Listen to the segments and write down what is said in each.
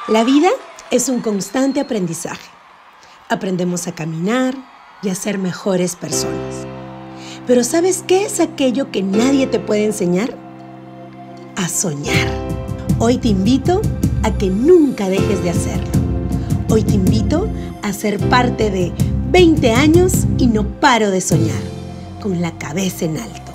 La vida es un constante aprendizaje. Aprendemos a caminar y a ser mejores personas. Pero ¿sabes qué es aquello que nadie te puede enseñar? A soñar. Hoy te invito a que nunca dejes de hacerlo. Hoy te invito a ser parte de 20 años y no paro de soñar, con la cabeza en alto.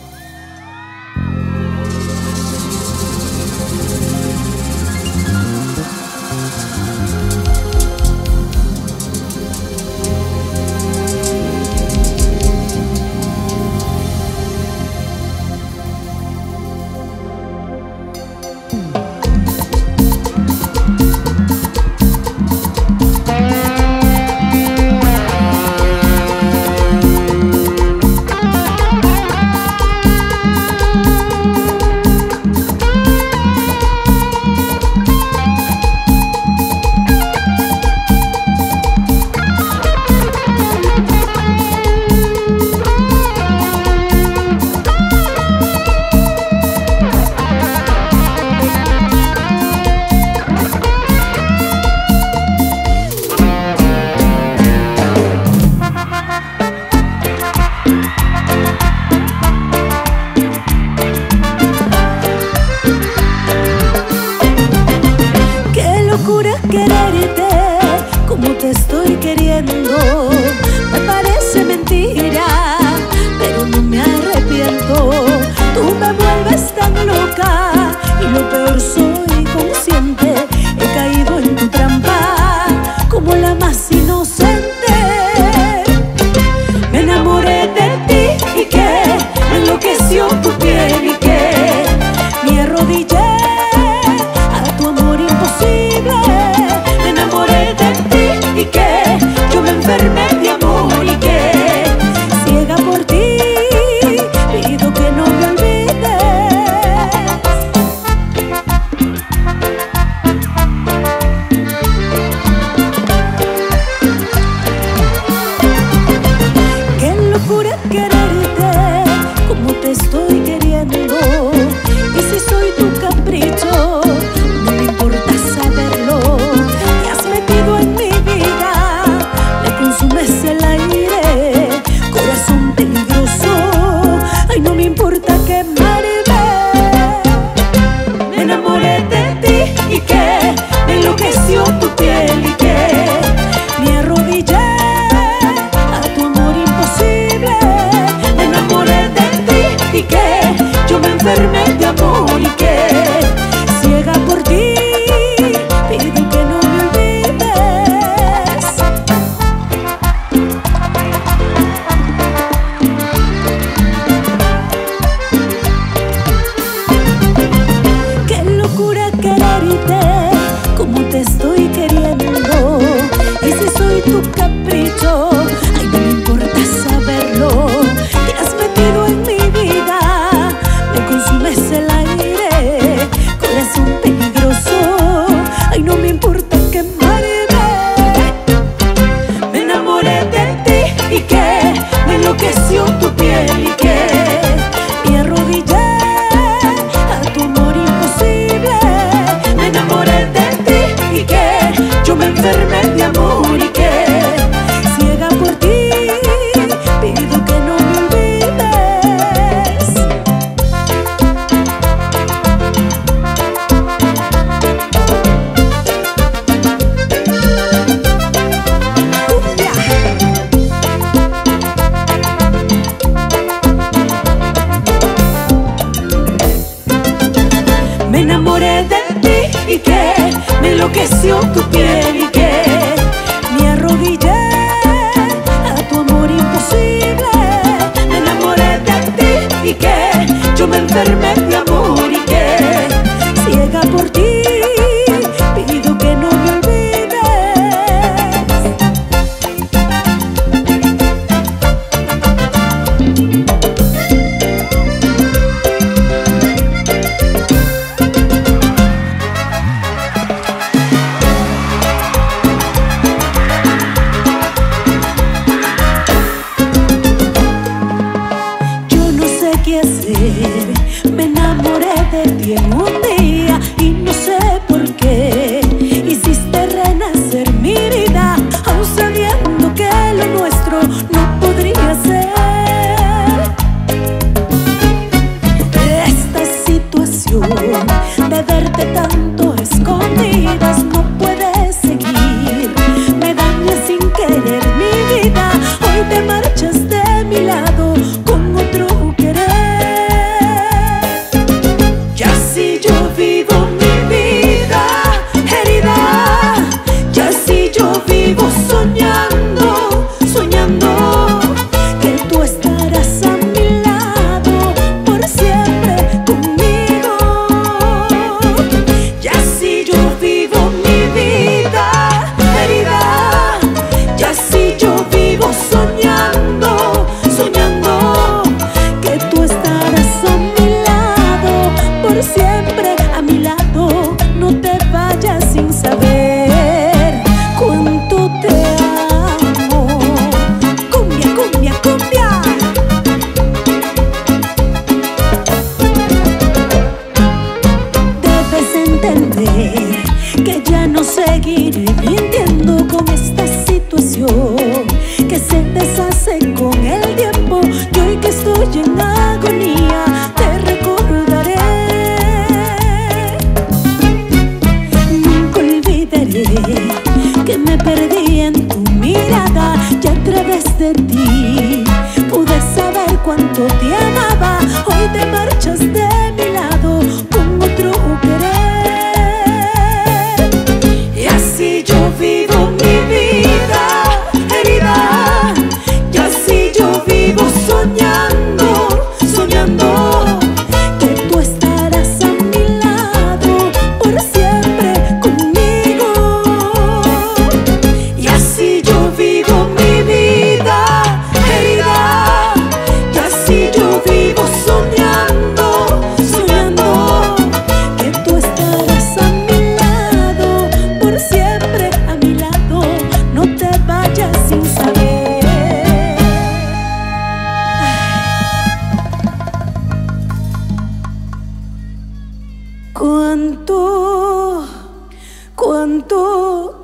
Quererte como te estoy queriendo me parece mentira, pero no me arrepiento. Tú me vuelves tan loca y lo peor soy consciente. He caído en tu trampa como la más inocente. Me enamoré de ti y que me enloqueció tu piel y que me arrodillé a tu amor imposible. Y que yo me enfermé de amor y que ciega por ti pido que no me olvides. Qué locura quererte como te estoy queriendo. Y si soy tu capricho, no me importa saberlo. Te has metido en mi vida, me consumes el aire, corazón peligroso. Ay, no me importa quemarme. Me enamoré de ti y que me enloqueció tu piel y que me arrodillé a tu amor imposible. Me enamoré de ti y que yo me enfermé de amor y que ciega por ti pido que no me olvides. Qué locura quererte como te estoy queriendo. Y si soy tu capricho, ay, no me importa saberlo. Te has metido en mi vida, me consumes el aire, corazón peligroso. Ay, no me importa quemarme. Me enamoré de ti y que me enloqueció tu piel y que me arrodillé a tu amor imposible. Me enamoré de ti y que yo me enfermé de amor y que ciega por ti pido que no me olvides. Me enamoré de ti y que me enloqueció tu piel y que me arrodillé a tu amor imposible. Me enamoré de ti y que yo me enfermé de amor y que ciega por ti pido que no me olvides. Yo no sé qué hacer, me enamoré de ti en un día y no sé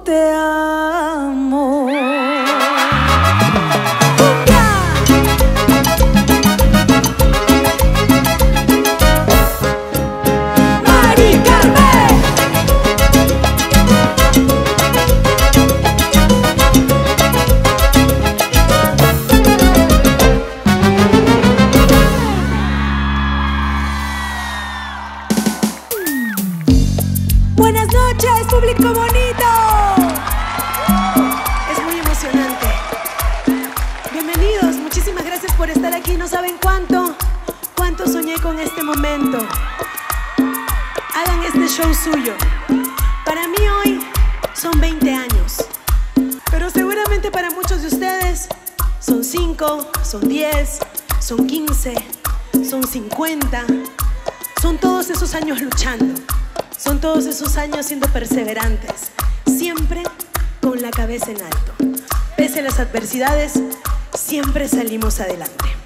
te amo. Buenas noches, público bonito. Es muy emocionante. Bienvenidos, muchísimas gracias por estar aquí. No saben cuánto soñé con este momento. Hagan este show suyo. Para mí hoy son 20 años, pero seguramente para muchos de ustedes son 5, son 10, son 15, son 50. Son todos esos años luchando. Son todos esos años siendo perseverantes, siempre con la cabeza en alto. Pese a las adversidades, siempre salimos adelante.